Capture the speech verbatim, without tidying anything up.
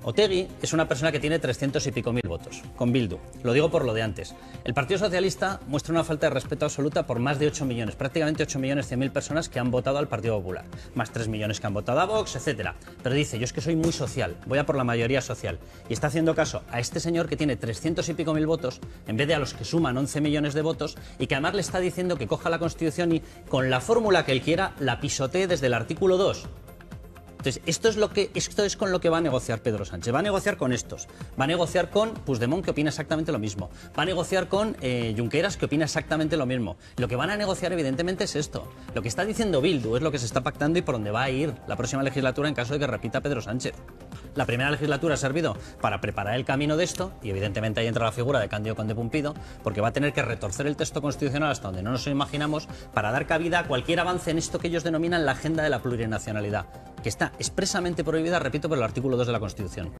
Otegi es una persona que tiene trescientos y pico mil votos, con Bildu. Lo digo por lo de antes. El Partido Socialista muestra una falta de respeto absoluta por más de ocho millones, prácticamente ocho millones cien mil personas que han votado al Partido Popular, más tres millones que han votado a Vox, etcétera. Pero dice, yo es que soy muy social, voy a por la mayoría social. Y está haciendo caso a este señor que tiene trescientos y pico mil votos, en vez de a los que suman once millones de votos, y que además le está diciendo que coja la Constitución y, con la fórmula que él quiera, la pisotee desde el artículo dos. Entonces, esto es, lo que, esto es con lo que va a negociar Pedro Sánchez. Va a negociar con estos. Va a negociar con Puigdemont, que opina exactamente lo mismo. Va a negociar con eh, Junqueras, que opina exactamente lo mismo. Lo que van a negociar, evidentemente, es esto. Lo que está diciendo Bildu es lo que se está pactando y por dónde va a ir la próxima legislatura en caso de que repita Pedro Sánchez. La primera legislatura ha servido para preparar el camino de esto, y evidentemente ahí entra la figura de Cándido Conde Pumpido, porque va a tener que retorcer el texto constitucional hasta donde no nos lo imaginamos para dar cabida a cualquier avance en esto que ellos denominan la agenda de la plurinacionalidad, que está expresamente prohibida, repito, por el artículo dos de la Constitución.